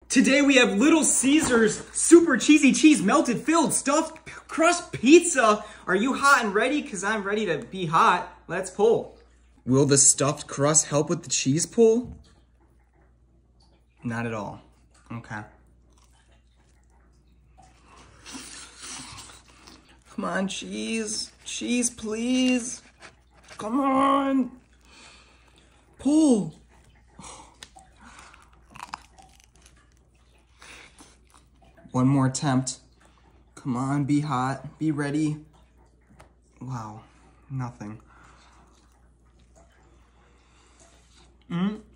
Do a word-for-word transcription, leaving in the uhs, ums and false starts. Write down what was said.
Today we have Little Caesars super cheesy cheese melted filled stuffed crust pizza. Are you hot and ready? Cause I'm ready to be hot. Let's pull. Will the stuffed crust help with the cheese pull? Not at all. Okay. Come on, cheese. Cheese, please. Come on. Pull. One more attempt. Come on, be hot. Be ready. Wow, nothing. Mm.